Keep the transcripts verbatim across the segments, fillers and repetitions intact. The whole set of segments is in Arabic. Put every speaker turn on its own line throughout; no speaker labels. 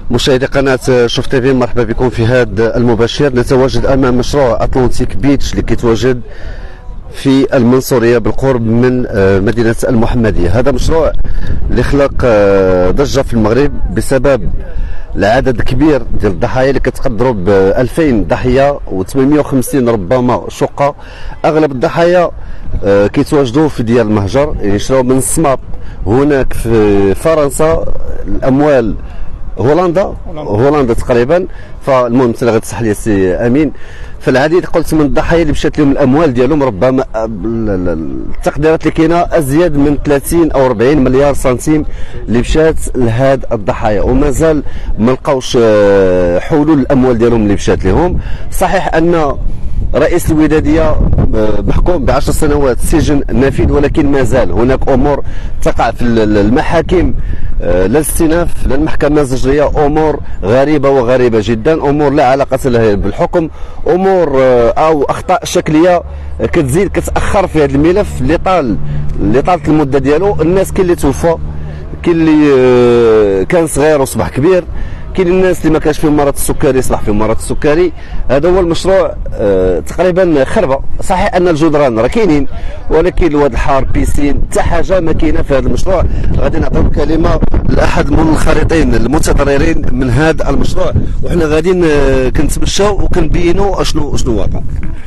مشاهدي قناة شوف تيفي، مرحبا بكم في هذا المباشر. نتواجد امام مشروع اتلانتيك بيتش اللي كيتواجد في المنصوريه بالقرب من مدينه المحمديه. هذا مشروع اللي خلق ضجه في المغرب بسبب العدد الكبير ديال الضحايا اللي كتقدروا ب ألفين ضحيه وثمانمائة وخمسين ربما شقه. اغلب الضحايا كيتواجدوا في ديار المهجر، يعني شراو من الصماط. هناك في فرنسا الاموال هولندا هولندا تقريبا. فالمهم انت غادي تصح لي سي امين. فالعديد قلت من الضحايا اللي مشات لهم الاموال ديالهم ربما التقديرات اللي كاينه ازيد من ثلاثين او أربعين مليار سنتيم اللي مشات لهاد الضحايا، ومازال ما لقاوش حلول الاموال ديالهم اللي مشات لهم. صحيح ان رئيس الوداديه محكوم بعشر سنوات سجن نفيذ، ولكن ما زال هناك امور تقع في المحاكم لا الاستئناف لا المحكمه الزجريه، امور غريبه وغريبه جدا، امور لا علاقه لها بالحكم، امور او اخطاء شكليه كتزيد كتاخر في هذا الملف اللي طال اللي طالت المده ديالو. الناس كاين اللي توفى، كاين اللي كان صغير وصبح كبير، كاين الناس اللي ما كانش فيهم مرض السكري صبح فيهم مرض السكري. هذا هو المشروع آه تقريبا خربه. صحيح ان الجدران راه كاينين، ولكن الواد الحار بيسين حتى حاجه ما كاينه في هذا المشروع. غادي نعطيو الكلمه لاحد من الخريطين المتضررين من هذا المشروع، وحنا غاديين آه كنتمشاو وكنبينوا اشنو شنو واقع.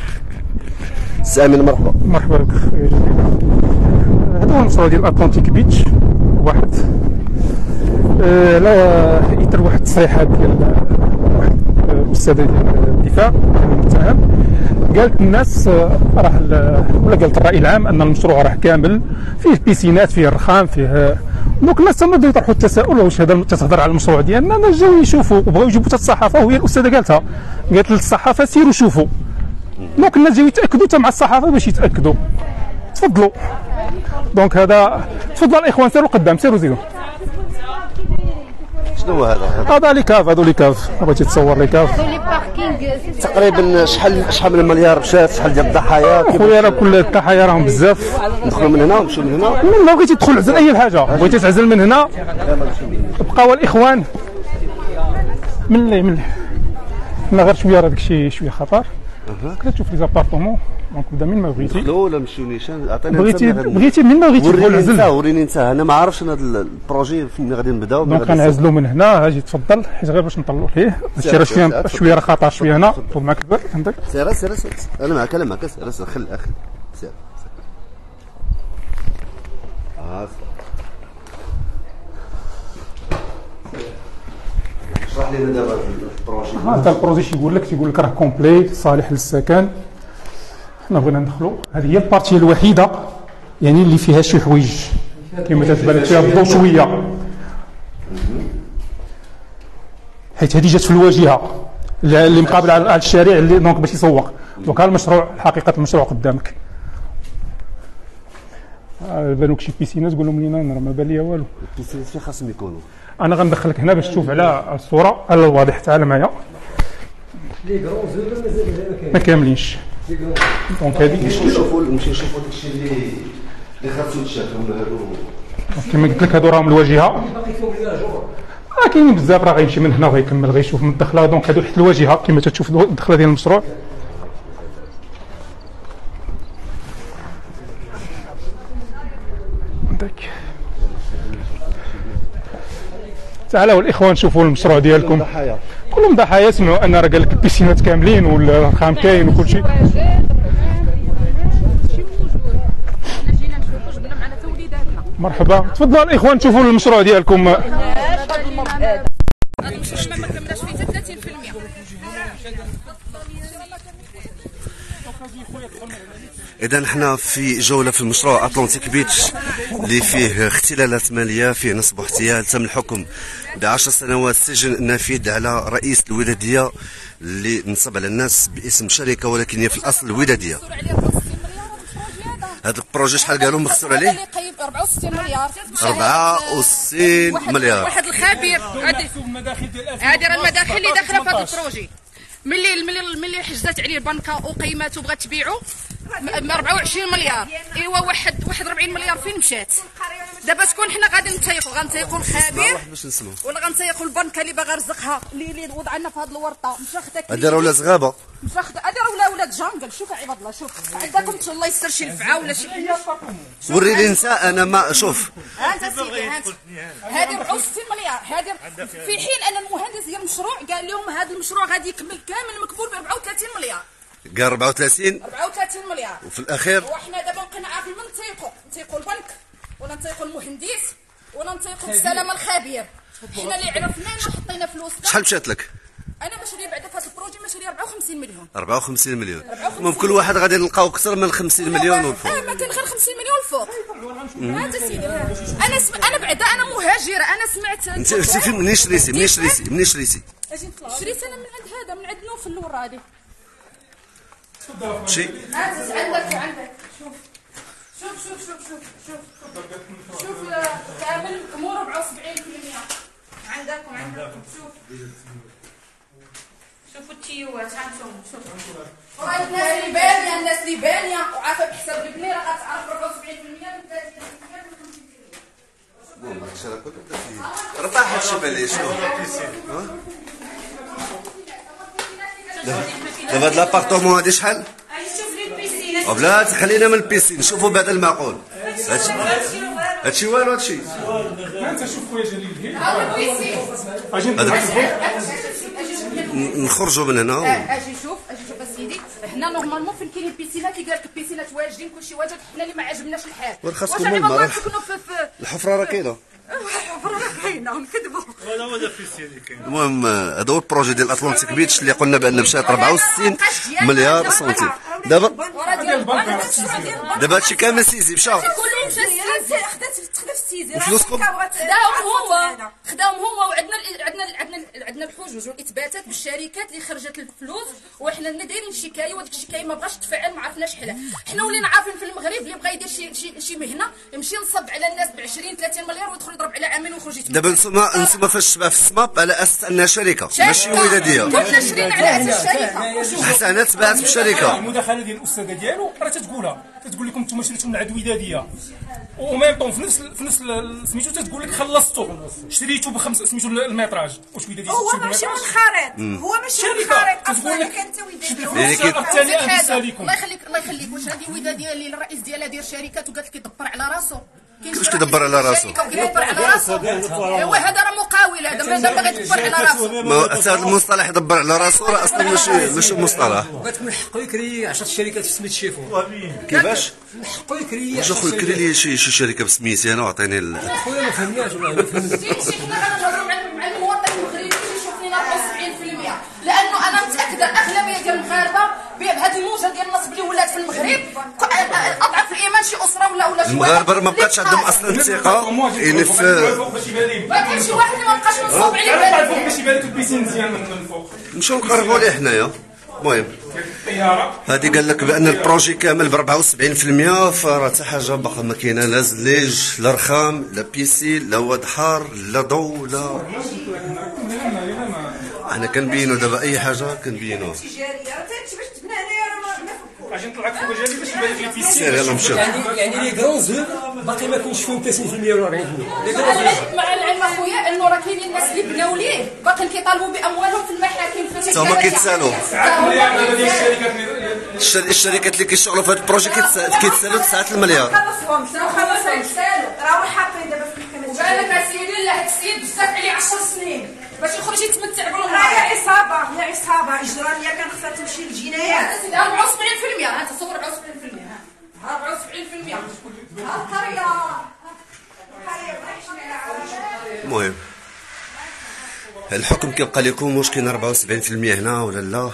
سي امين مرحبا.
مرحبا بك. هذا هو المشروع ديال اتلانتيك بيتش. واحد أه لا اثر واحد التصريحات ديال واحد الاستاذه ديال الدفاع المتهم، قالت الناس راه ولا قالت الراي العام ان المشروع راه كامل فيه بيسينات فيه الرخام فيه. دونك الناس تما بداو يطرحوا التساؤل واش هذا تتهضر على المشروع ديالنا. انا جاو يشوفوا وبغاو يجيبوا حتى الصحافه، وهي الاستاذه قالتها قالت للصحافه سيروا شوفوا. دونك الناس جاو يتاكدوا حتى مع الصحافه باش يتاكدوا. تفضلوا. دونك هذا تفضل الاخوان سيروا قدام سيروا زيدوا.
شنو هو هذا؟
هذا لي كاف، هذو لي كاف. بغيتي تصور لي كاف
تقريبا شحال شحال من المليار مشات، شحال ديال الضحايا؟
خويا راه كل الضحايا راهم بزاف.
ندخلوا من هنا ونمشيو من هنا.
من ما بغيتي تدخل عزل اي حاجه، بغيتي تعزل من هنا بقاو الاخوان من اللي من اللي حنا غير شويه راه داكشي شويه خطر. كنت تشوف لي زابارتمون. دونك بدا من ما بغيتي
ندخلوا ولا نمشيو نيشان؟ عطينا
بغيتي بغيتي من ما بغيتي تدخل
وريني انت وريني انت. انا ما عارفش انا هذا البروجي فين غادي نبداو.
دونك غنعزلوا من هنا. اجي تفضل حيت غير باش نطلعوا فيه هادشي راه شويه شويه راه خطر شويه. هنا طول معاك الباب عندك.
سير سير سير انا معاك انا معاك. سير سير خل اخي سير اه اشرح لنا دابا البروجي.
هذا البروجي تيقول لك تيقول لك راه كومبلي صالح للسكن. حنا بغينا ندخلوا، هذه هي البارتيه الوحيده يعني اللي فيها شي حوايج كما تتبان لك فيها الضوء شويه، حيت هذه جات في الواجهه اللي مقابله على الشارع اللي دونك باش يسوق. دونك ها المشروع حقيقه المشروع قدامك. بانوك شي بيسينات تقول لهم لينا راه ما بان ليا والو.
البيسينات فين خاصهم يكونوا؟
انا غندخلك هنا باش تشوف على الصوره على الواضح. تعال معايا. ما كاملينش. دونك هذه
نشوفوا نمشيو نشوفوا داكشي اللي اللي خاصو يتشاف. هادو
كما قلت لك هادو راهم الواجهه. راه كاينين بزاف، راه غيمشي من هنا وغيكمل غيشوف من الدخله. دونك هادو حتى الواجهه كما تشوف الدخله ديال المشروع. عندك تعالوا الاخوان شوفوا المشروع ديالكم. كلهم ضحايا. سمعوا ان راه قال لك البيسينات كاملين والرخام كاين وكل شيء. مرحبا. تفضلوا الاخوان شوفوا المشروع ديالكم.
هذا المشروع ما كملناش فيه حتى ثلاثين بالمئة.
إذا حنا في جولة في المشروع أتلانتيك بيتش اللي فيه اختلالات مالية، فيه نصب واحتيال، تم الحكم بعشر سنوات سجن نافذ على رئيس الودادية اللي نصب على الناس باسم شركة ولكن هي في الأصل الودادية. هذا البروجي شحال قالوا مخسور عليه؟
قيم أربعة وستين مليار.
أربعة وستين مليار.
واحد الخبير هذه هذه راه المداخل اللي داخله في هذا البروجي. ملي ملي ملي حجزات عليه البنكه وقيمته بغات تبيعو أربعة وعشرين مليار. ايوا واحد واحد أربعين مليار فين مشات؟ دابا شكون حنا غادي نتيقوا؟ غنتيقوا الخبير ولا غنتيقوا البنكه اللي باغا رزقها اللي اللي وضع لنا في هذه الورطه؟ مشى خداك
هذا راه ولا زغابه،
مشى خدا هذا راه ولا ولاد جانجل. شوف عباد الله، شوف عندكم الله يستر شي لفعه ولا شي.
وري لي نساء انا ما شوف.
ها انت سيدي، ها انت هذه أربعة وستين مليار. هذه في حين ان المهندس ديال المشروع قال لهم هذا المشروع غادي يكمل كامل مكبول ب أربعة وثلاثين مليار.
قال أربعة وثلاثين
أربعة وثلاثين مليار.
وفي الاخير
وحنا دابا بقينا عارفين من نتيقوا، نتيقوا البنك ولا نتيقوا المهندس ولا نتيقوا السلامه الخبير. حنا اللي عرفنا وحطينا فلوسنا.
شحال مشات لك؟
انا ماشري بعدا في هذا البروجي ماشري أربعة وخمسين مليون.
أربعة وخمسين مليون. المهم كل واحد غادي نلقاو اكثر من خمسين مليون والفوق.
اه ما كاين غير خمسين مليون الفوق. هذا سيدي انا سم... انا بعدا انا مهاجره. انا سمعت
انت انت منين شريتي؟ منين شريتي؟ منين شريتي؟
شريت انا من عند هذا من عند نوف الورادي.
شي
عندك عندك شوف شوف شوف شوف شوف شوف شوف كامل امور أربعة وسبعين بالمئة عندك وعندك. شوف شوفوا التيوات هانتوما. شوف راه الناس اللي بانيه الناس اللي بانيه وعارفه بحساب البني راه غتعرف أربعة وسبعين بالمئة من ثلاثين بالمئة من خمسين بالمئة.
المهم هادشي راه كله راه طاح هادشي بالي شنو دابا هاد لابارتومون هادي شحال؟
شوف لي البيسين.
بلاتي خلينا من البيسين نشوفوا بعد المعقول. هادشي هادشي والو هادشي.
انت شوف خويا جليل
هذا البيسين.
اجي
نخرجوا من هنا.
اجي شوف اجي شوف اسيدي. هنا نورمالمون فين كاينين البيسينات اللي قال لك البيسينات واجدين كلشي واجد. حنا اللي ما عجبناش الحال.
ورخصكم من المرة الحفره راه كاينه.
الحفره راه كاينه ونكذبوا.
هذا هو البيسين اللي كاين.
المهم هذا هو البروجي ديال اطلنتيك بيتش اللي قلنا بان مشات أربعة وستين مليار سنتيم. دابا دابا هادشي كامل سيزي مشى.
كلهم مشى السيزي. خدات خدات السيزي.
وفلوسكم؟
خداهم هو خداهم هو وعندنا عندنا عندنا عندنا الحجج والاثباتات بالشركات اللي خرجت الفلوس وحنا دايرين شكايه وديك الشكايه ما بغاش تفعل ما عرفناش حلها. حنا ولينا عارفين في المغرب اللي بغى يدير شي شي شي مهنه يمشي ينصب على الناس ب عشرين ثلاثين مليار ويدخل يضرب على عامين ويخرج يتمشى.
دابا نتوما نتوما فاش تبع في السماب على اساس انها شركه ماشي ولاديه.
كنا شرينا على اساس الشركه.
حسنات تباعت بالشركه.
المداخله ديال الاستاذه ديالو راه تتقولها تتقول لكم انتم شريتوا من عند وداديه وميم طون في نفس في نفس سميتو تتقول لك خلصتوا شريتوا بخمس سميتو الميتراج. واش وداديه
هو ماشي منخرط هو ماشي منخرط اصلا كانت وداديه
الثاني غادي لكم.
الله يخليك الله يخليك. واش هذه وداديه اللي الرئيس ديالها داير شركات وقالت لك يدبر على راسو؟
كيفاش كيدبر على راسو؟
كيدبر على راسو. ايوا هذا راه مقاول. هذا ما باغي يدبر على راسو.
ما هذا المصطلح يدبر على راسو راه اصلا ماشي ماشي مصطلح.
بغات من حقه يكري عشرة الشركات في سميت شيفو.
كيفاش؟
من حقه يكري
واش اخويا كري لي شي شي شركه بسميتي انا وعطيني
خويا ما فهمناش والله ما فهمت.
شي حنا غنهضروا مع المواطن المغربي يشوف لنا أربعة وسبعين بالمئة لانه انا متاكده اغلبيه ديال المغاربه بهذه الموجه ديال النصب اللي ولات في المغرب اضعف الايمان شي اسره ولا ولا شي
المغاربه ما بقاتش عندهم اصلا الثقه يعني في
ما كاينش شي واحد اللي ما بقاش منصوب عليه
فوق باش يبان لك البيسين مزيان من الفوق.
نمشيو نقربوا ليه حنايا. المهم هادي قال لك بان البروجي كامل ب أربعة وسبعين بالمئة فراه حتى حاجه باقا ما كاينه لا زليج لا رخام لا بيسين لا واد حار لا ضو لا. احنا كنبينوا دابا اي حاجه كنبينوها.
اجي نطلع لك فوق جالي باش يبان لك البيسين.
سير يلا نمشيو.
يعني يعني لي كرون زو باقي ما كاينش فيهم ثلاثين بالمئة ولا أربعين بالمئة.
مع العلم اخويا انه راه كاينين الناس اللي بناو ليه باقيين كيطالبوا باموالهم في المحاكم في
تا هما كيتسالوا.
الشركات
الشركات اللي كيشتغلوا في هذا البروجي كيتسالوا تسعة المليار.
خلصوهم خلصوهم راهو حاطين دابا في المحكمه.
بالك اسيدي لا هاد السيد بزاف عليه عشر سنين باش يخرج يتمتع بالمراه.
راه يا عصابه يا عصابه اجراميه كان خصها تمشي للجنايات.
أربعة وسبعين بالمئة انت تصور أربعة وسبعين بالمئة أربعة وسبعين بالمئة القريه
المهم الحكم كيبقى لكم واش كاين أربعة وسبعين بالمئة هنا ولا لا.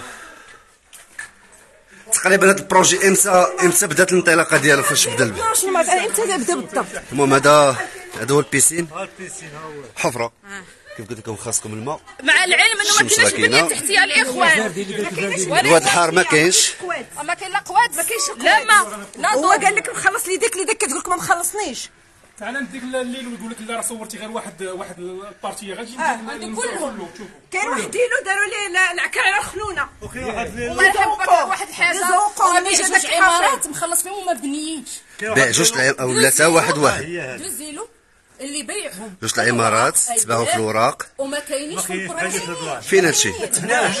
تقريبا هذا البروجي امتى امتى بدات الانطلاقه ديالو فاش بدا البيع؟
واش ما امتى بدا بالضبط؟
المهم هذا هذا هو البيسين
البيسين ها هو
حفره كيف قلت لكم خاصكم الماء
مع العلم انه ما
الشمس
كاينش
راكينة.
بنيه تحتيه الاخوان.
الواد الحار ما كاينش.
ما كاين لا قواد ما كاينش لا ما
هو قال لك مخلص لي ديك اللي ديك كتقول لك ما مخلصنيش.
تعال نديك الليل ويقول لك لا راه صورتي غير واحد واحد البارتيه غادي
عندك كلهم.
كاين واحد ديلو داروا ليه العكا على الخلونه
وكاين واحد اللي
والله يحبك واحد الحاجه راه بيع جوج عمارات مخلص فيهم وما بنيينش.
بيع جوج العمارات ولا تا واحد واحد
دوز ديلو اللي بيعهم
جوج العمارات تباعوا في الوراق
وما كاينينش في البروجي.
فين هادشي؟
ما كاينينش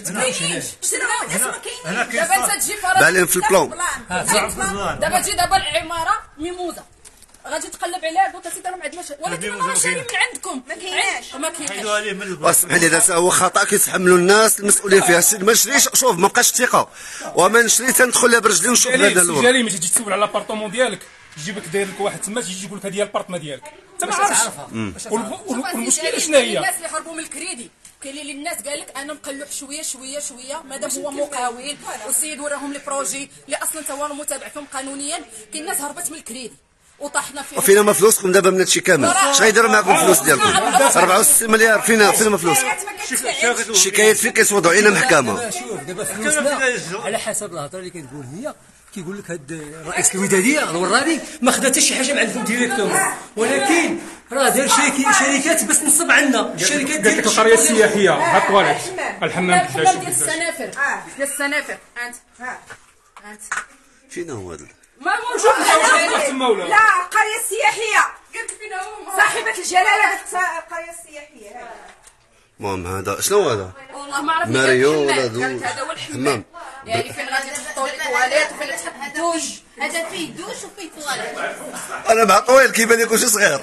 هنا كاين
دابا انت تجي فرض
باين في البلان.
دابا تجي دابا العماره ميموزه غادي تقلب عليها دوك سيدي راه ما عندناش ولكن انا شاري من عندكم
ما كايناش
ما كايناش.
حيدوا عليه من البلان.
واسمح لي هذا هو خطا كيتحملوا الناس المسؤولين فيها. السيد ما نشريش، شوف ما بقاش الثقه وما نشري تندخل لها برجلي ونشوف هذا الورق.
جالي ملي تجي تسول على لابارطومون ديالك يجيبك داير لك واحد تما تيجي يقول لك هذه هي البارطما ديالك انت ما عارفش. والمشكله شنو هي؟
الناس اللي هربوا من الكريدي كاين اللي الناس قال لك انا مقلوح شويه شويه شويه مادام هو مقاول والسيد وراهم لي بروجي اللي اصلا تا هو متابع فيهم قانونيا. كاين ناس هربت من الكريدي وطاحنا فيه.
وفينا ما فلوسكم دابا من هادشي كامل؟ اش غيديروا معكم الفلوس ديالكم؟ أربعة وستين مليار فينا فينا ما فلوسكم؟ الشكايات فين كيتوضعوا لنا محكمه؟
شوف دابا فلوسنا على حسب الهضره اللي كتقول هي كيقول لك هاد رئيس الوداديه الوراني ما خدا حتى شي حاجه من عندهم ديريكتومون، ولكن راه دار شركات باش تنصب عندنا الشركات
قالت لك القريه السياحيه ها الطواليت الحمام
الحمام ديال السنافر ديال السنافر انت انت
فينا هو هذا؟
ما موجود
تما ولا
لا القريه السياحيه
قلت فينا هما
صاحبه الجلاله قالت القريه السياحيه.
المهم هذا شنو هذا؟
والله ما عرفت.
ماريو ولا دو
هذا هو الحمام
حمام.
يعني فين غادي تحطوا الطواليت وفين تحط دوش.
هذا فيه دوش وفيه طواليت.
انا مع طويل كيبان لك واش صغير.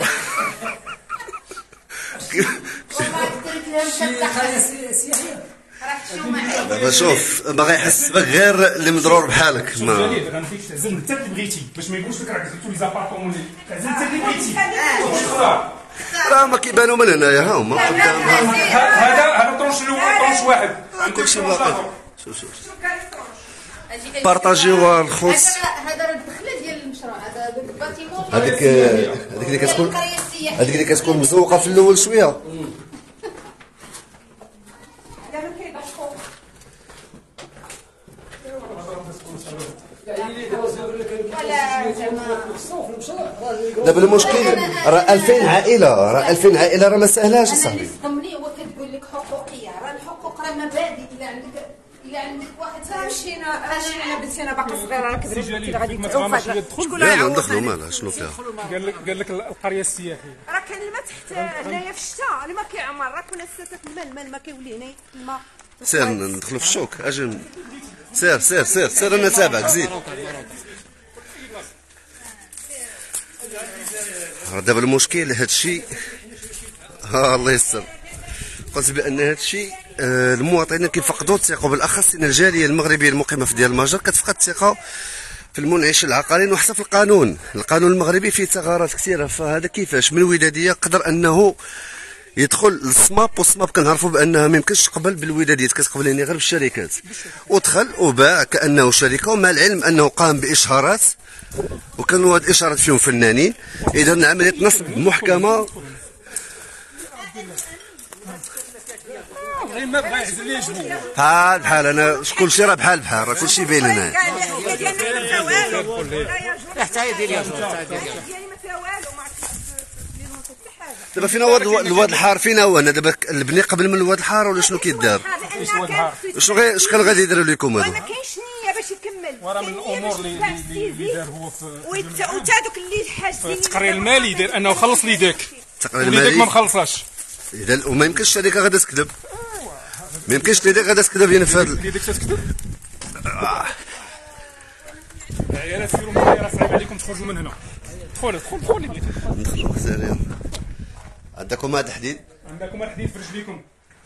دابا شوف ما غيحسبك غير اللي مضرور بحالك. ما
تعزل انت اللي بغيتي باش ما يقولش لك راك زدتو لي زابارطومون اللي تعزل انت اللي بغيتي.
راه ما كيبانوا من هنايا ها هما قدام.
هذا هذا طرش الاول طرش واحد
كلشي باقي. شوف شوف بارطاجيو الخص.
هذا راه الدخله ديال المشروع هذا الباتيمون.
هذيك هذيك اللي كتكون هذيك اللي كتكون مزوقه في الاول شويه. دابا المشكل راه ألفين عائله راه ألفين عائله راه ما سهلاش صاحبي.
ضمني هو كتقول لك حقوقيه راه الحقوق راه مبادئ. الا عندك الا عندك واحد
مشينا مشينا بنتينا باقي صغيره راه كبرت
جالي
غادي
ما
تعوف
تغامرش
هذا
تدخل.
شكون
لا
اللي
لا
يعوض
ندخلوا مالها شنو فيها؟
قال لك قال لك القريه السياحيه
راه كان الماء تحت هنايا في الشتاء اللي ما كيعمر راه كنا ستة الماء الماء ما كيولي هنا الماء.
سير ندخلوا في الشوك اجي. سير سير سير سير انا تابعك زيد. دابا المشكل هذا الشيء ها الله يستر. قلت بان هذا الشيء آه المواطنين كيفقدوا الثقه بالاخص ان الجاليه المغربيه المقيمه في ديال المجر كتفقد الثقه في المنعش العقاريين وحتى في القانون. القانون المغربي فيه ثغرات كثيره. فهذا كيفاش من الوداديه قدر انه يدخل للصماب والصماب كنعرفوا بانها ما يمكنش تقبل بالوداديات كتقبل يعني غير بالشركات ودخل وباع كانه شركه ومع العلم انه قام باشهارات وكانوا هاد الاشارات فيهم فنانين. اذا عمليه نصب محكمه.
غير ما بغا يعزل لي يجبو
بحال بحال انا كلشي راه بحال بحال راه كلشي باين هنايا.
هي ديالنا ما فيها والو
حتى هي ديالي
ديالي ما فيها والو ما عرفتش حتى حاجه.
دابا فينا هو الواد الحار فينا هو انا دابا البني قبل من الواد الحار ولا شنو كيدار؟ شنو غي اش كان غادي يديروا لكم
ما
هادو؟
كاينش نيه باش يكمل.
وراه من الامور اللي اللي دار هو في
وانت دوك اللي حاجين
التقرير المالي داير انه خلص لي داك
التقرير
وليدك ما
المالي.
مخلصاش.
اذا وما يمكنش الشركه غادا تكذب. ما يمكنش ليدك غادا تكذب يعني في هذا.
يديك تكذب. العيالات سيروا معايا راه صعيب عليكم تخرجوا من هنا. دخل دخل دخل اللي بغيتي.
ندخلوا سريع. عندكم هذا الحديد؟
عندكم الحديد في رجليكم.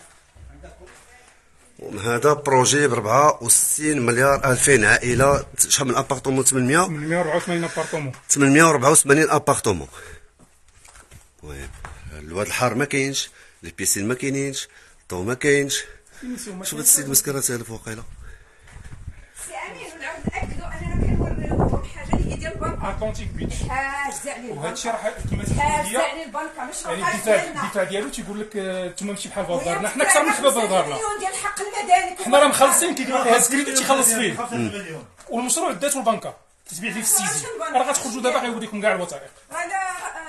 هذا بروجي ب أربعة وستين مليار ألفين عائله. شحال من ابارتومون؟ ثمانمائة
ثمانمائة وأربعة وثمانين ابارتومون.
ثمانمائة وأربعة وثمانين ابارتومون. المهم الواد الحار ما كاينش، لي بيسين ما كاينينش، الضو ما كاينش. شوف هاد السيد مسكين راه تالف واقيلا.
سي امين ونعاود ناكدوا اننا كنوريوكم حاجه اللي هي ديال البنكه.
اتلانتيك بيتش.
حاج عليه
وهذا الشيء راه كما
حاج
تقول لي
عليه البنكه مش
يعني
راه
الدفاع الدفاع ديالو تيقول لك انتم ماشي بحال باب دارنا حنا اكثر من باب دارنا.
مليون ديال الحق المدني
حنا راه مخلصين كيديروا فيها سكريدي تيخلص فيه والمشروع داتو البنكه تتبيع فيه في السيزي راه غتخرجوا دابا غيوديكم كاع الوثائق.
هذا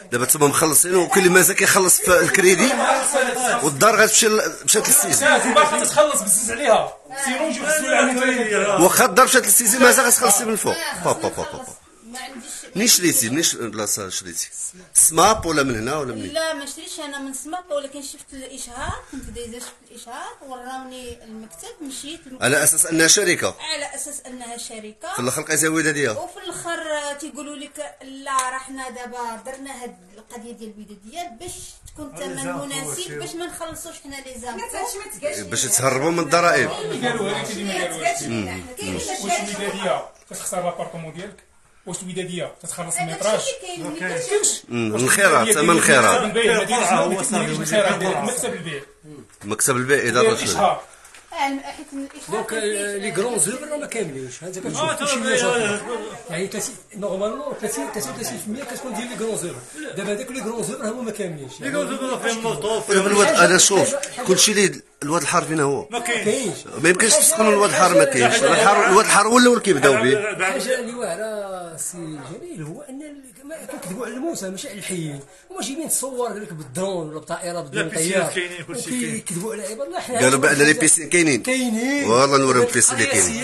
دابا تما مخلصين وكل اللي مازال كيخلص في الكريدي والدار غتمشي مشات للسيزون.
باقي تخلص بزز عليها سيرو نجيو نغسلوا عليها.
واخا الدار مشات للسيزون مازال غتخلصي من الفوق. با با با با
ما عنديش.
منين شريتي منين بلاصه شريتي؟ سماب ولا من هنا ولا منين؟
لا ما شريتش انا من سماط، ولكن شفت الاشهار، كنت دايزه شفت الاشهار وراوني المكتب، مشيت المكتب
على اساس انها شركه،
على اساس انها شركه،
في الاخر لقيتها وداديه،
وفي الاخر تيقولوا لك لا راه حنا دابا درنا هاد القضيه ديال الوداديه باش تكون الثمن مناسب، باش ما نخلصوش حنا لي زامبو،
باش تهربوا من الضرائب.
قالوا هذيك اللي ما قالوهاش. واش الوداديه كتخسر لابارتمون ديالك؟ واش الوداديه تتخلص الميطراج؟ كاينش
الخيرات، ثمن الخيرات،
هو صافي مكتب البيع،
مكتب البيع اداره الشركه.
دونك لي كرون زوفر ما كاملينش، هانت كتشوف كلشي ولا يعني نورمالمون ثلاثين تسعة وثلاثين بالمئة كتكون ديال لي كرون زوفر. دابا هذاك لي كرون زوفر هما ما كاملينش.
لي كرون زوفر فيهم موطوف.
الواد انا شوف كلشي اللي الواد الحار فينا هو
ما كاينش،
ما يمكنش تسكنوا الواد الحار، ما كاينش الواد الحار هو اللي كيبداو به.
الحاجه اللي واعره سي جميل هو ان كنكذبوا على الموسى ماشي على الحيين، هما جايبين تصور قال لك بالدرون ولا بالطائره بدون طيار، كيكذبوا على عباد الله. حنا
قالوا بان لي بيسين كاينين
كاينين
والله نوريهم البيسين اللي كاينين.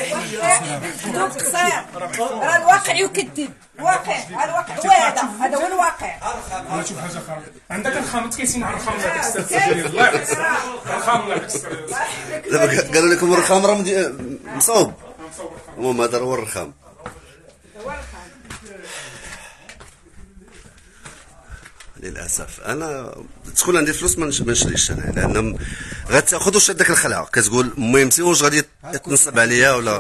راه الواقع يكذب، واقع الواقع هو هذا، هذا هو الواقع.
انا نشوف حاجه اخرى، عندك الخام كيسين على الخام هذاك السيد الله يحفظك، الخام الله يحفظك.
دابا قالوا لكم الرخام راه مصوب، المهم هذا هو الرخام. للاسف انا تكون عندي فلوس ما نشريش انا، لان غتاخذ واش هذاك الخلعه كتقول المهم واش غادي تنصب عليا ولا.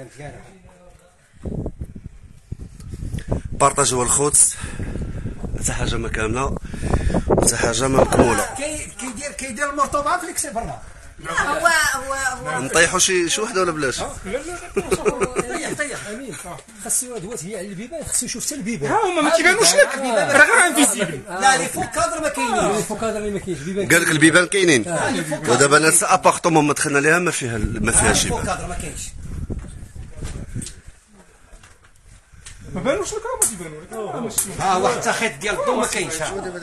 بارطاجوا الخوت، حتى حاجه ما كامله حتى حاجه ما مكموله.
كيدير كيدير المرطوبه في الكسي برا.
هو هو هو
نطيحوا شي شي وحده ولا بلاش؟
لا لا
طيح طيح امين. خاصو دوات هي على البيبان، خاصو يشوف حتى البيبان.
ها هما ما كيبانوش لك، راه غير انفيزيبل.
لا لي فوق كادر ما كاينين، لي فوق كادر اللي ما كاينش بيبان.
قال لك البيبان كاينين، ودابا انا ابارتمون ما دخلنا ليها ما فيها ما فيها شي
فوق
بان.
كادر ما كاينش.
ما بانوش لك، ما كيبانوا لك.
ها واحد حتى خيط ديال الضو ما كاينش.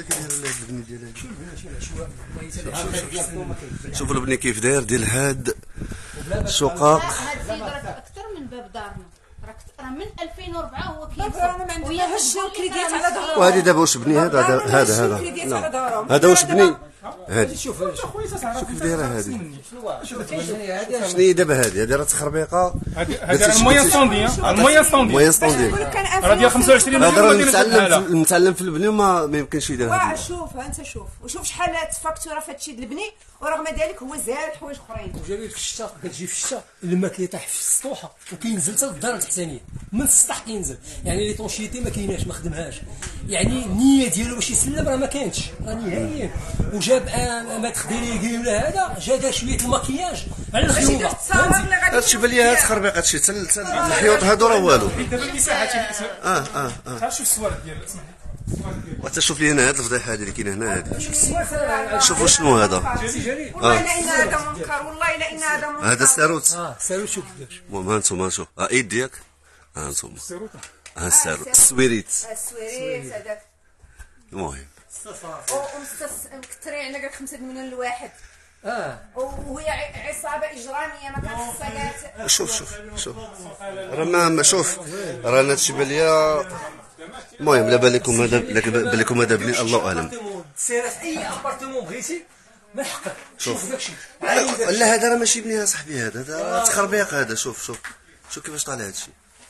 شوفوا البني كيف داير ديال هاد الشقق.
هاد الزيد راه اكثر من باب دارنا، راه من ألفين وأربعة هو كيف
رانا ما عندناش كريديات على ظهرهم.
وهذه دابا واش بني هذا هذا هذا هذا هذا واش بني هذه.
شوف
شوف
كيف دايره هذه؟
هذه
شنو هي دابا هذه؟ هذه راه تخربيقه.
هذا المويان ستوندي، المويان ستوندي
موين ستوندي.
راه ديال خمسة وعشرين
هذا
مليون.
راه المتعلم المتعلم في البني وما ما يمكنش يدير
واه
هذا.
شوف ها انت شوف وشوف شحال فاكتوره في هادشي ديال البني، ورغم ذلك هو زاد حوايج اخرين.
وجايب لك في الشتاء، كتجي في الشتاء الماء كيطيح في السطوحه وكينزل حتى للدار التحتانيه، من السطح كينزل، يعني لي طونشيتي ما كايناش ما خدمهاش، يعني النيه ديالو باش يسلم راه ما كانتش راه نهائيا. وجاب ماتخ ديليغي ولا هذا جا دار شويه الماكياج على الخيوطه.
هادشي بان لي هاد تخربيق هادشي حتى الحيوط هادو راه والو.
دابا المساحه
اه اه اه
شوف الصور ديال اسمح
وحتى شوف لي هنا هاد الفضيحه هادي اللي كاينه هنا هادي. شوفوا شنو هذا.
والله الا ان هذا منكر، والله الا ان هذا منكر.
هذا الساروت.
اه سالو شوف كيفاش.
المهم ها انتم شوف ها ايد ديالك ها انتم ها الساروت السويريت.
السويريت هذاك.
المهم
ومكثرين عندنا قال خمسة مليون لواحد.
اه
وهي عصابه اجراميه ما كتخصها.
شوف شوف شوف راه ما شوف رانا هادشي بان ليا. المهم لا بان لكم هذا بان لكم هذا بني الله اعلم.
سير في اي ابارتمون بغيتي من حقك شوف داكشي.
لا هذا راه ماشي بني صاحبي، هذا هذا تخربيق هذا. شوف شوف شوف كيفاش طالع هادشي.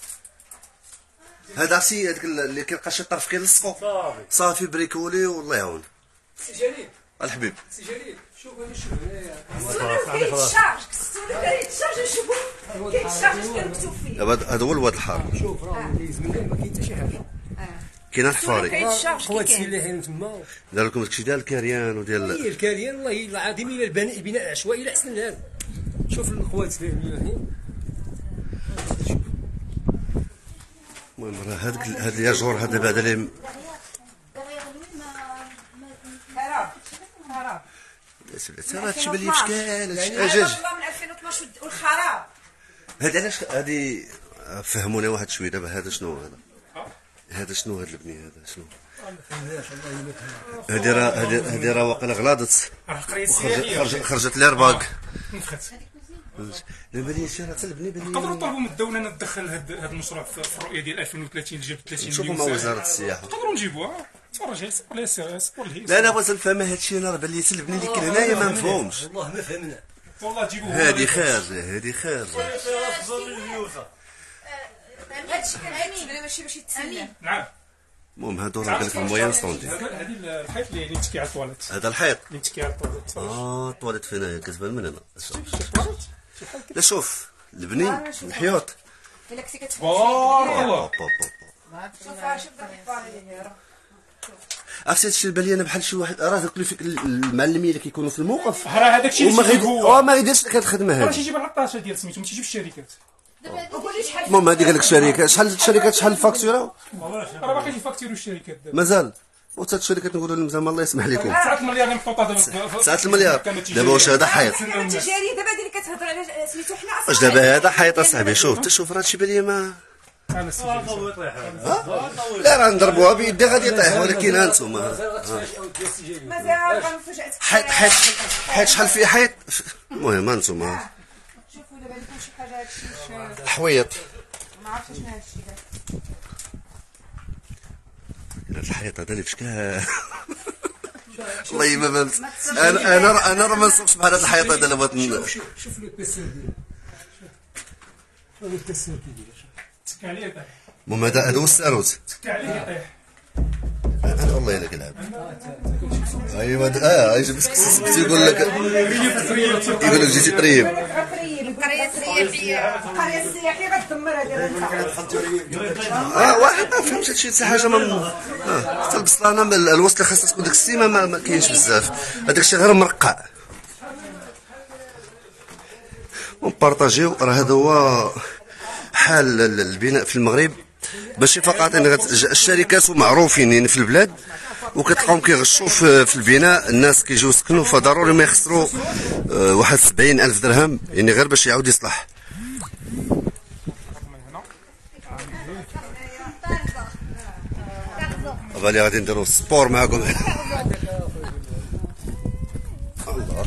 هذا عرفتي هذاك اللي كيلقى شي طرف كيلصقو صافي بريكولي والله يعاون.
سي جليل
الحبيب
سي جليل شوف هذا شوف هنايا
كيتشارج كستولي كيتشارج نشوفو كيتشارج كنكتب فيه.
دابا هذا هو الواد الحار.
شوف راه اللي زمن ما كاين حتى شي حاجه.
كاين الحفاري
كيتشارج
خوات
كي
اللي حين تما
دار لكم داكشي ديال الكريان وديال
هي الكاليان والله العظيم الى البناء البناء العشوائي الى احسن من هذا. شوف الخوات اللي
المهم راه هذاك هاد الياجور هذا بعد اللي
خراب خراب.
ترى هادشي بان لي في شكال هادشي
هذا
اجاج.
والله من ألفين واثناش والخراب.
هادي علاش هادي فهمونا واحد شويه دابا. هذا شنو هذا؟ هذا شنو هذا البني هذا شنو؟ هذه راه هذه هذه راه واقيلا غلاضت
راه قريه
وخرجت
سياحيه.
خرجت, خرجت لي رباك.
نفخت.
دابا لي شي راه تلبني بني
نقدروا نطلبوا من الدوله انها تدخل هذا هذا المشروع في في الرؤيه ديال ألفين وثلاثين تجيب ثلاثين
نشوفوا
مليون
مع
سائح.
وزاره السياحه.
نقدروا نجيبوها تفرج هي صور لي سي صور لي.
لا انا بغيت نفهم هذا الشيء، انا راه بان لي تلبني اللي كاين هنايا ما مفهومش.
والله ما فهمنا.
والله جيبوه.
هذه خارجه هذه خارجه.
هادشي كان ماشي باش يتسنى.
نعم.
المهم هادو راه قال لك المويان ستوندي.
هذه الحيط اللي اللي تكي على الطواليت.
هذا الحيط.
اللي تكي على الطواليت.
اه الطواليت فين هي كتبان من هنا. لا شوف البني الحيوط.
الا كنتي كتفهم
والله.
شوفها شوف داك الباري راه
عرفتي هادشي اللي بان لي انا بحال شي واحد راه دوك فيك المعلمين اللي كيكونوا في الموقف
راه هذاك الشيء
وما
اللي
غير
هو
اه ما يديرش لك هاد الخدمه
راه
هادي.
تيجيب العطاشه ديال سميتو ما تيجيبش الشركات.
وقولي شحال
المهم هادي قال لك الشركات شحال الشركات شحال الفاكتوره
راه باقي يفاكتوروا الشركات دابا.
مازال وتا الشركات نقولوا لهم زعما الله يسمح لكم
تسعة المليار اللي محطوطه دابا.
تسعة المليار دابا واش هذا حيط؟
التجاري دابا هذه اللي كتهضر على سميتو حنا
واش دابا هذا حيط اصاحبي؟ شوف انت شوف راه هادشي بان لي ما
انا سيدي.
لا راه نضربوها بيدي غادي يطيح ولكن ها انتم
مازال غنفاجئك.
حيط حيط حيط شحال فيه حيط المهم ها انتم
شوفوا دابا يكون شي حاجه هادشي
حويط
ما عرفتش شنو هادشي دابا.
الحيط هذا اللي فشكاه والله ما فهمت انا انا انا راه ما نسوقش بحال هذا الحيط هذا اللي بغيت
شوف شوف شوف لو بيسير ديالو. شوف لو بيسير كيدير.
تك عليه يطيح.
المهم هذا هذا هو الساروت.
تك عليه يطيح.
انا والله الا كنلعب ايوا اه يجي بس يقول لك يقول لك جيتي طريب.
القريه السياحيه القريه السياحيه غتدمرها دابا انت.
اه واحد ما فهمش هادشي حتى حاجه ما اه حتى البسطانه الوسط اللي خاصها تكون ديك السيمه ما, ما كاينش بزاف هذاك الشيء غير مرقع. ونبارطاجيو راه هذا هو حال البناء في المغرب ماشي فقط ان الشركات معروفين يعني في البلاد وكتلقاهم كيغشوا في البناء الناس كيجيو يسكنوا فضروري ما يخسروا واحد سبعين ألف درهم يعني غير باش يعاود يصلح. غالي غادي نديرو سبور معاكم. الله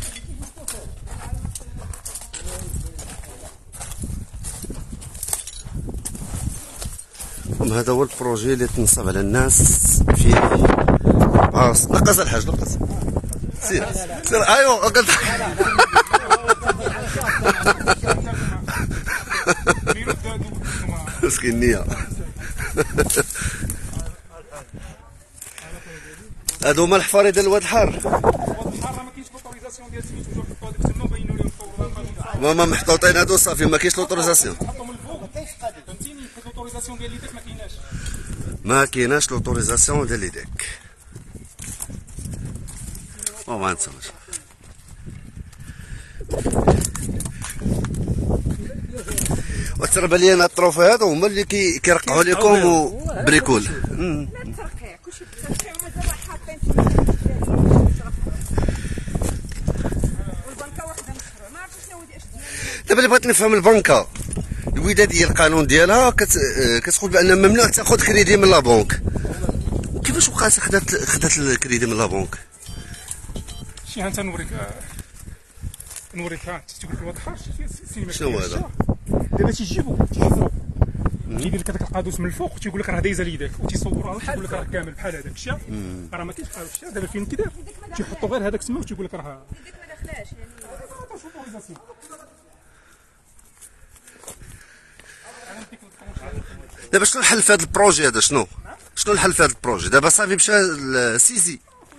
هذا هو البروجي اللي تنصب على الناس فيه. باص نقص الحاج نقص سير سير ايوا قلت مسكين النية. هادو هما الحفاري ديال الواد الحار. هما محطوطين هادو صافي ما كاينش لوطوريزاسيون. ما كايناش لوطوريزاسيون ديال يديك. وما نتسمعش وتربى لي انا الطروفه هادو هما اللي كي كيرقعوا لكم وبريكول.
لا الترقيع كلشي بالترقيع ومازال حاطين والبنكه واحده مشروع ما عرفتش شنو هادي اش ديال.
دابا اللي بغيت نفهم البنكه الوداديه القانون ديالها كت... كتقول بان ممنوع تاخذ كريدي من لا بنك. كيفاش وقعت خدات خدات الكريدي من لا بنك؟
شي ها انت نوريك نوريك ها تقول لك واضحه
شنو هو هذا؟
دابا تيجيبو تيحفرو تيدير لك هذاك القادوس من الفوق وتيقول لك راه دايزه ليداك وتيصورها وتيقول لك راه كامل بحال هذاك الشيء راه ما كاينش بحال هذاك الشيء. دابا فين كيدير تيحطوا غير هذاك تما وتيقول لك راه
يديك ما دخلاش يعني.
دابا شنو الحل في هذا البروجي هذا؟ شنو شنو الحل في هذا البروجي؟ دابا صافي مشى السيزي.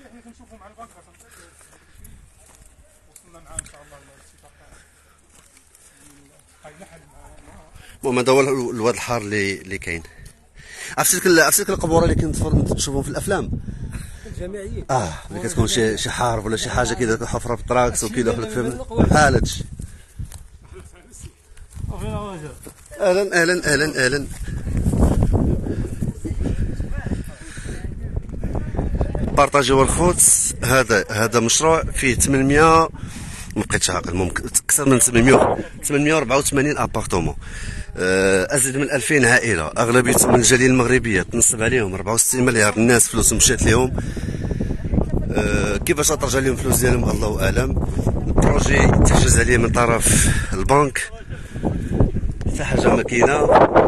المهم هذا هو الواد الحار اللي اللي كاين. عرفتي ديك عرفتي ديك القبوره اللي كنشوفهم في الافلام
الجماعيين
اه اللي كتكون شي شي حارب ولا شي حاجه كي داك حفره بالطراكس وكيدو فهمت بحال هادشي. اهلا اهلا اهلا اهلا. بارطاجيو الخوت. هذا هذا مشروع فيه ثمانمائة ما بقيتش عاقل ممكن اكثر من ثمانمائة ثمانمائة وأربعة وثمانين ابارتومون. آه، ازيد من ألفين عائله اغلبيتهم من الجاليه المغربيه، تنصب عليهم أربعة وستين مليار الناس فلوسهم مشات لهم. أه كيفاش ترجع لهم فلوس ديالهم الله اعلم. البروجي تحجز عليه من طرف البنك، حتى حاجه ما كاينه.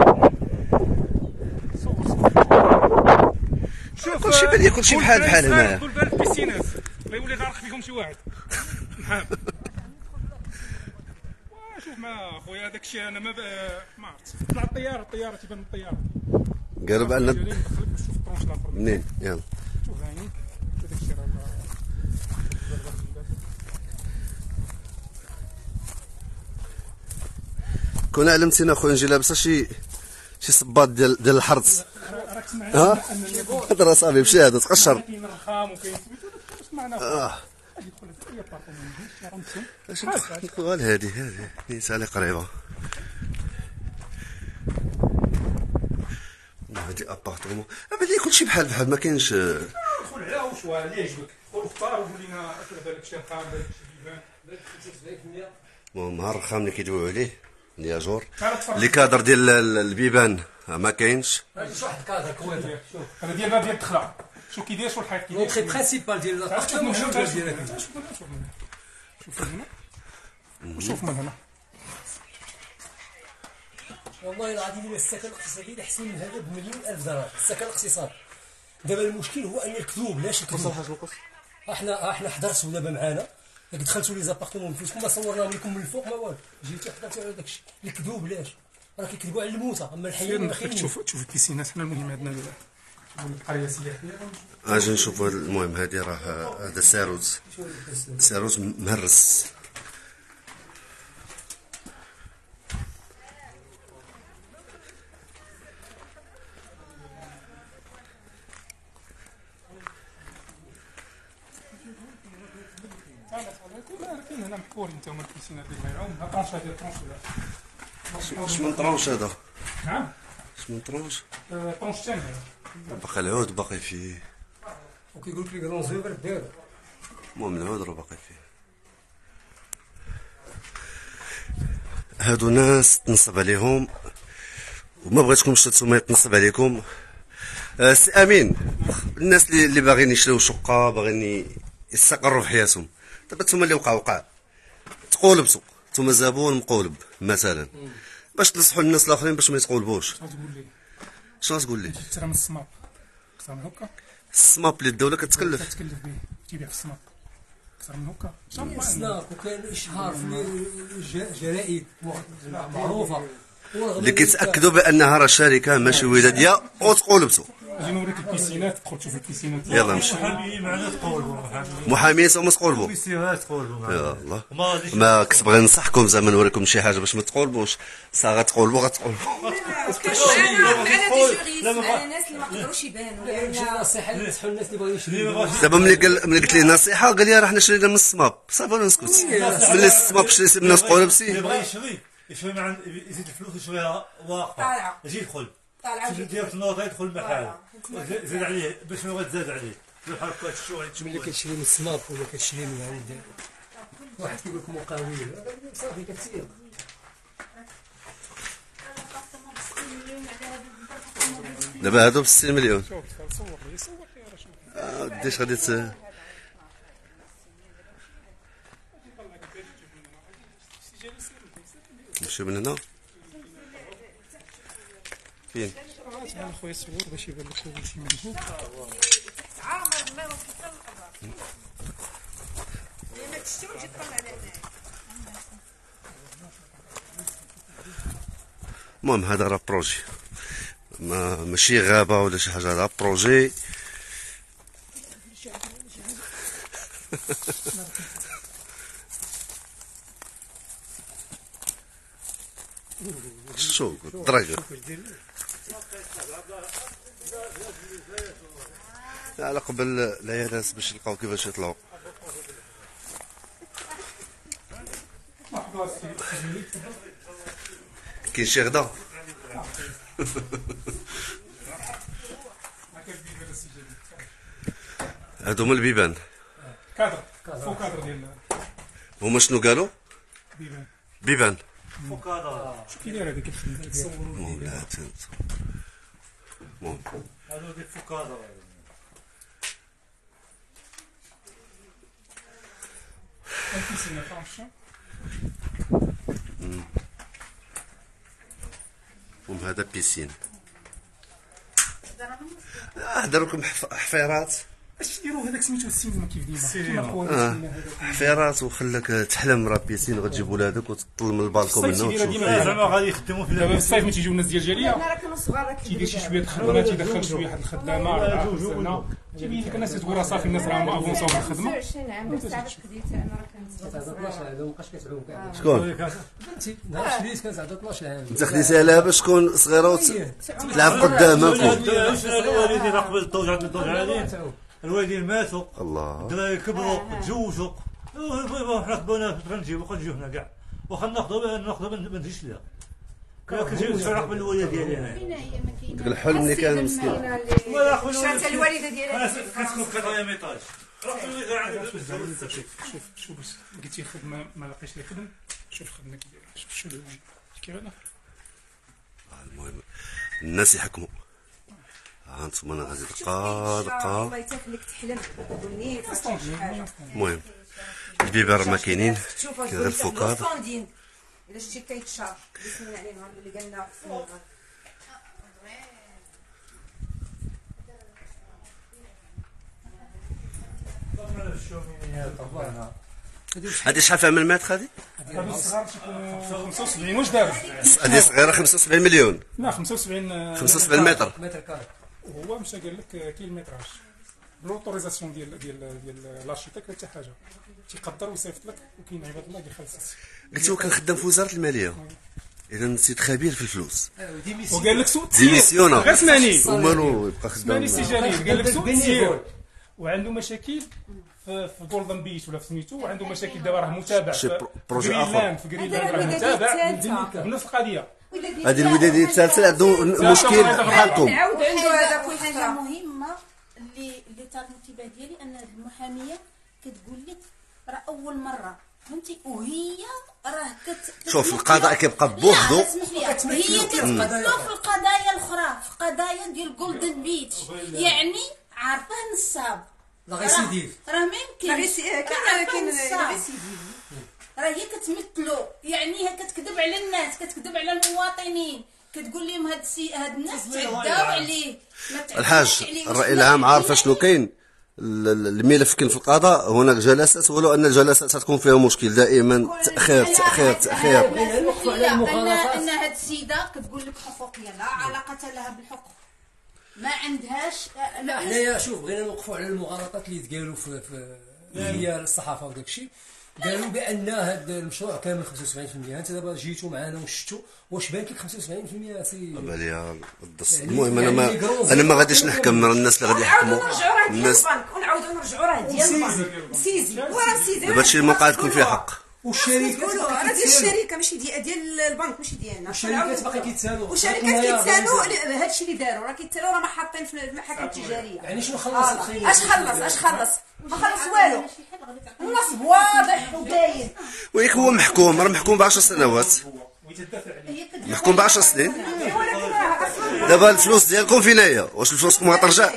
كلشي بان لي كلشي بحال بحال هنايا.
طول بالك بيسينات لا يولي غارق فيهم شي واحد. نعم. شوف ما خويا هذاك الشيء انا ما ما عرفت. طلع الطياره الطياره تيبان من الطياره.
قالوا بان
شوف الطرونش الاخر
منين يلا
شوف هانيك هذاك الشيء راه
كون علمتينا خويا نجي لابسه شي شي صباط ديال ديال الحرث.
راك سمعت
ها هضره صافي مشي هذا تقشر.
كاين الرخام وكاين سميتو سمعنا
اه
يدخل في اي بارطومون راه مسم
اش نقول هذه هذه نيسالي قريبه. هادي ابارتمون بان كلشي بحال بحال ما كاينش.
دخل عليها واش اللي يعجبك دخل اختار وقول لنا هذا الشيء رخام هذا الشيء بيبان.
المهم ها الرخام اللي كيدويو عليه نياجور اللي كادر ديال البيبان ما كاينش.
هذا شي واحد كادر كوير.
شوف هذا ديالنا ديال الدخله شوف كي داير شو الحيط كي
لونطري برينسيبال ديال الابارتمون شوف ديالك.
شوف من هنا وشوف من هنا.
والله العظيم الا السكن الاقتصادي اللي احسن من هذا بمليون الف درهم. السكن الاقتصادي دابا المشكل هو ان الكذوب لاش الكذوب. احنا احنا حضرتوا دابا معانا ياك دخلتوا لي زابارتمون بفلوسكم ما صورناهم لكم من الفوق ما والو. جيتي حضرتوا على داكشي الكذوب لاش راه كيكذبوا على الموتى اما الحياه ما كاينش.
تشوف تشوف البيسينات حنا المهم عندنا القريه السياحيه.
اجي نشوفوا المهم هذه راه هذا ساروت ساروت مهرس.
كاين هنا محفورين انت هما البيسينات اللي بغيناهم ها طرونش ديال طرونش.
اش من طرونش هذا؟
نعم
اش من طرونش؟
طرونش ثاني
باقي العود باقي فيه.
وكيقول لك لي كرون زوفر داير.
المهم العود راه باقي فيه. هادو ناس تنصب عليهم وما بغيتكمش نتوما يتنصب عليكم. آه سي امين الناس اللي اللي باغيين يشريو شقه باغيين يستقروا في حياتهم دابا نتوما اللي وقع وقع تقولبتوا نتوما زبون مقولب مثلا باش تنصحوا الناس الاخرين باش ما يتقولبوش.
شنو تقول لي؟
شنو تقول لي؟
ترى من الصماب اكثر من هكا
السماب اللي الدوله كتكلف
كتكلف به تيبيع في الصماب اكثر من هكا.
سناب وكاين اشهار في الجرائد معروفه
اللي كيتاكدوا بانها راه شركه ماشي وداديه وتقولبتوا.
اجي نوريك البيسينات تدخل تشوف البيسينات.
يلا نمشي.
محامي معنا تقولوا
محامين هما تقولبوا.
بيسيرات تقولوا
يا الله ما كنت باغي ننصحكم زعما نوريكم شي حاجه باش ما تقولبوش. صا غتقولبوا غتقولبوا.
معنا ناس اللي ما قدروش يبانوا
شي نصيحه نصحوا الناس اللي بغاو يشريو.
دابا ملي قال ملي قلت ليه نصيحه قال لي راه حنا شرينا من الصماب صافي انا نسكت. ملي الصماب شريتي من الناس قولبتي
اللي بغى يشري يشري مع يزيد الفلوس يشريها واقفه
طالعة.
يجي يدخل
طالعه
ديال النوضه يدخل المحل زيد عليه باش ما تزاد عليه بحال هكا الشغل
ملي كتشري من السماب ولا كتشري من عند واحد كيقول لك مقاول صافي كتسير.
دابا هادو ب ستين مليون.
صور لي صور لي راه شنو
آه، وديش غادي ت- نمشيو من هنا فين؟
انا خويا صور باش يبان لك شي منه.
عامر ما وصلت للقبر لان تشتي وتجي تطلع على هنا.
المهم هذا راه بروجي ما ماشي غابه ولا شي حاجه هذا بروجي. شو درجه على قبل العيالات باش يلقاو كيفاش يطلعوا. كاين شي غدا هادو هما البيبان.
كادر فوق كادر ديال
هما شنو قالوا؟
بيبان.
بيبان
فوق هذا
شو كي داير هذيك الخدمه تصوروا
لا فهمت المهم
هذا ديال فوق هذا
كيسمى فانكشن.
المهم هذا بيسين. هدر لكم حفيرات.
اش ديروا هذاك سميتو السينما كيف ديما
السينما.
كيما خويا
اه
السينما هذاك.
حفيرات وخلاك تحلم راه بيسين غتجيب ولادك وتطل من البالكون
الصيف
منه
تيديرها
وتشوف.
ديما
زعما غادي يخدموا في
دابا في الصيف ملي تيجيو الناس ديال الجاليه
انا راه كانوا صغار
تيدير شي شويه د الخدمه تيدخل شويه واحد الخدامه راه خصنا تيبين لك الناس تقول راه صافي الناس راهم افونساو في الخدمه.
عشرين عام بس عرفت خديت انا راه كنت
هذا اثناش عام ما بقاش كتعوم كاع
شكون؟
بنتي نهار شريت كانت عندها اثناش عام.
انت خديتيها لها باش تكون صغيره وتلعب قدامك.
الوالدين راه قبل الضوج عند الضوج عادي الوالدين ماتوا
الله
الدراري كبروا تزوجوا حنا خدونا غنجيبو غنجيو هنا كاع واخا ناخذوا ناخذوا ما نجيش ليها كنجيو نتفرق بالوالده ديالي هنايا
فينا هي ما كاينه
ديك الحلم اللي كان مسكين.
ولا خويا
شات الوالده ديالها
كنسكن في كاتريام ايطاج راه غير عندك
شوف شوف باش قلتي خدمه ما لقيتش لي خدم شوف خدمه كي دايره شوف شو كيف انا
المهم الناس يحكموا. ها انتم انا غادي دقه دقه.
الله يتاكلك تحلم قولني فاش شي حاجه.
المهم البيبر ما كاينين
شوف
كاين غير الفوكاض.
الفوندين الا شتي كيتشار بسم الله عليه نهار اللي قالنا في النهار.
هذه شحال فيها من المتر هذه؟
هذو الصغار تيكونوا خمسة وسبعين واش دار؟
هذه صغيره خمسة وسبعين مليون.
لا خمسة وسبعين
خمسة وسبعين متر.
متر كاري.
وهو مشى قال لك كيلومتراج بلوطوريزاسيون ديال ديال ديال لارشيتيك حتى حاجه تيقدر ويصيفط لك وكاين عباد الله كيخلص.
قلت له كنخدم في وزاره الماليه اذا سيت خبير في الفلوس
وقال لك سوء
ديميسيونا
غير سمعني
ومالو يبقى
سمعني سي
خدام.
جليل قال لك سوء التسيير وعنده مشاكل في في جولدن بيت ولا في سميتو وعنده مشاكل دابا راه متابع
شي
في
بروجي
جرينلاند
آخر.
في جرينلاند راه متابع بنفس القضيه.
هذه الوداديه الثالثه عنده مشكل بحالكم.
عاود عنده هذا كل
حاجه
حاجه
مهمه اللي اللي طار الانتباه ديالي ان المحاميه كتقول لك راه اول مره فهمتي وهي راه كت
شوف القضاء كيبقى بوحدو.
لا اسمح لي هي كتمثلو في القضايا الاخرى في قضايا ديال جولدن بيتش يعني عارفه نصاب
لا غيسيديف
راه ما يمكنش
كاين كاين
راه هي كتمثلو يعني هي كتكذب على الناس كتكذب على المواطنين كتقول لهم هاد السي هاد الناس تعداو عليه ما تعداوش
الحاج
عليه.
الرأي العام عارفه شنو كاين. الملف كاين في القضاء هناك جلسات ولو ان الجلسات تكون فيها مشكل دائما تاخير تاخير تاخير.
اسمح لي ان ان هاد السيده كتقول لك حقوقيه لا علاقه لها بالحقوق ما عندهاش
لا حنايا شوف بغينا نوقفوا على المغالطات اللي تقالوا في في هي الصحافه وداك الشيء. قالوا بان هذا المشروع كامل خمسة وسبعين بالمئة. انت دابا جيتوا معنا وشفتوا واش بان لك خمسة وسبعين بالمئة سي
بالي الدس. المهم انا ما انا ما غاديش نحكم راه الناس اللي غادي يحكموا الناس.
ونعاودوا نرجعوا راه ديال البنك سيزي وراه سيزي
دابا هادشي الموقع تكون فيه حق.
والشركات
راه ديال الشركه ماشي ديال ديال البنك ماشي ديالنا.
الشركات باقي كيتسالوا
والشركات كيتسالوا هذا الشيء اللي داروا راه كيتسالوا راه ما حاطين في المحاكم التجاريه.
يعني شنو خلص الخير؟
اش خلص اش خلص ما خلص والو. النصب واضح وباين.
وياك هو محكوم راه محكوم ب عشر سنوات محكوم ب عشر سنين. دابا الفلوس ديالكم فينايا واش فلوسكم غترجع؟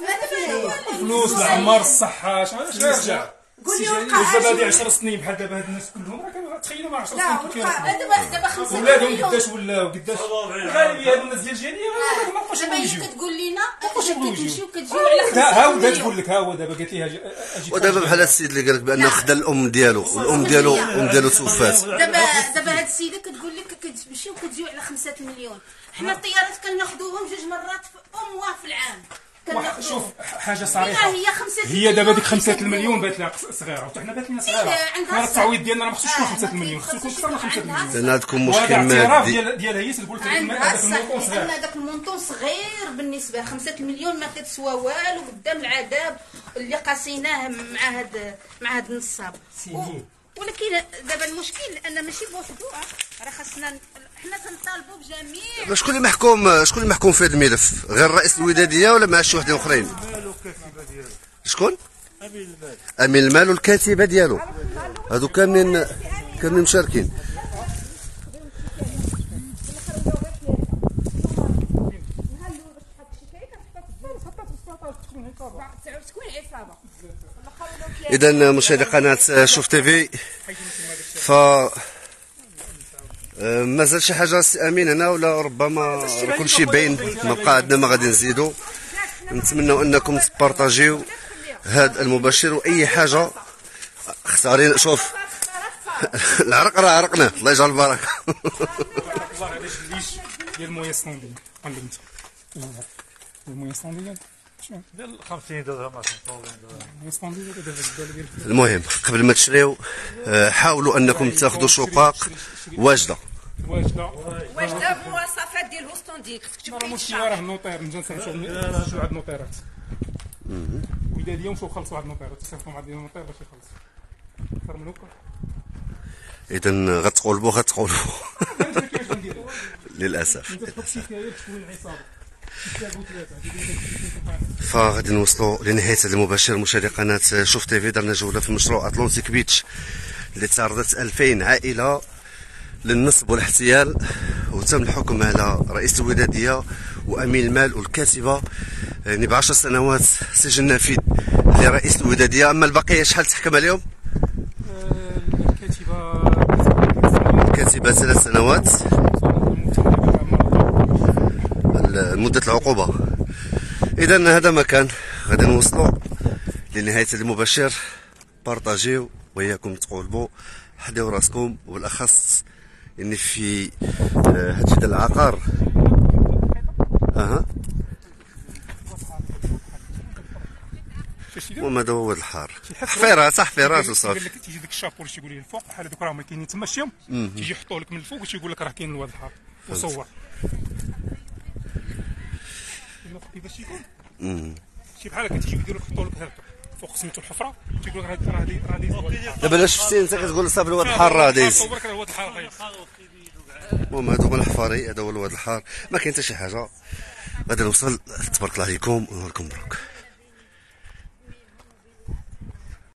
فلوس العمار الصحه اش غيرجع؟
قول لي
دابا هادي عشر سنين بحال دابا هاد الناس كلهم راه كانوا تخيلوا مع عشر سنين كيف
دابا دابا خمسة
ولادهم قداش ولاو قداش الغالبيه هادو الناس ديال الجاليه ما بقاوش
دابا هي
يجيو.
كتقول لنا
يبغيو
كتمشيو
يجيو.
كتجيو على
لا ها هو
خمسة
تقول لك ها هو دابا قالت لي اجي
ودابا بحال هاد السيد اللي قال لك بانه خدا الام ديالو والام ديالو الام ديالو توفات.
دابا دابا هاد السيده كتقول لك كتمشيو كتجيو على خمسة المليون. حنا الطيارات كناخذوهم جوج مرات في اموا في العام.
واحد شوف حاجه
لا
صريحه
هي خمسة
هي دابا ديك خمسة
المليون
المليون بات لها صغيره وحنا بات لنا صغيره.
إيه، عندها
حنا
الصح.
التعويض ديالنا راه ما خصوش يكون
آه،
خمسة
ما
المليون خصو يكون اكثر من خمسة
عندها
المليون.
لان عندكم
وهذا
مشكل
اعتراف
مادي.
ديال ديالها هي تقول لك
عندها
هذاك
الصح
المونطون صغير.
لان هذاك المونطون صغير بالنسبه خمسة المليون ما كتسوى والو قدام العذاب اللي قاسيناه مع هاد مع هاد النصاب.
سنين.
ولكن دابا المشكل ان ماشي بوحدو راه خاصنا حنا كنطالبوا بجميع
شكون اللي محكوم شكون اللي محكوم في هذا الملف؟ غير رئيس الوداديه ولا مع شي وحدين اخرين؟
مالو الكاتبه ديالو
شكون؟
امين المال
امين المال والكاتبه ديالو هادو كاملين كاملين مشاركين. اذا مشاهدي قناه شوف تيفي، ف مازال شي حاجه سي امين هنا ولا ربما كل شيء باين، ما بقى عندنا ما غادي نزيدوا. نتمنوا انكم تبارطاجيو هذا المباشر، واي حاجه اختارين. شوف العرق راه عرقنا، الله يجعل البركه.
الله علاش الليش ديال المويه ستوندين علمت المويه ستوندين
ديال خمسين درهم
المهم قبل ما تشريو حاولوا انكم تاخذوا شقق واجده
واجده
واجده بمواصفات ديال الوستونديك.
راه المشكل راه النوطير نجي نسمعوا نمشيو عند النوطيرات واذا اليوم شوف خلصوا عند النوطيرات، تصيفطوا مع ديال النوطير باش يخلصوا اكثر من هكا.
اذا غتقولبوا غتقولبوا للاسف. فغادي نوصلوا لنهايه هذا المباشر. مشاهدي قناه شوف تيفي، درنا جوله في مشروع اتلانتيك بيتش اللي تعرضت ألفين عائله للنصب والاحتيال، وتم الحكم على رئيس الوداديه وامين المال والكاتبه يعني بعشر سنوات سجن نافذ لرئيس الوداديه. اما البقيه شحال تحكم عليهم؟
الكاتبه
الكاتبه ثلاث سنوات مده العقوبه. اذا هذا ما كان، غادي نوصلوا لنهايه المباشر. بارطاجيو وياكم تقولبوا، حداو راسكم، وبالاخص يعني في هادشي ديال العقار. اها وما هذا هو الحار، حفيرات حفيرات وصافي.
لك تيجي ديك الشابور اللي تيقول لي الفوق بحال هذوك راهم كاينين تما شتيهم، تيجي يحطوا لك من الفوق وتيقول لك راه كاين الواد الحار وصور كيفاش يكون. شي بحال هكا تيجي يديروا لك يحطوا لك هكا فوق سميتو الحفره، تيقول لك راه هذه راه هذه.
دابا الا شفتي انت كتقول صافي الواد الحار راه دايز.
صورك راه الواد الحار.
المهم هذا هو الحفاري، هذا هو الواد الحار، ما كاين حتى شي حاجه. غادي نوصل. تبارك الله عليكم ونهاركم مبروك.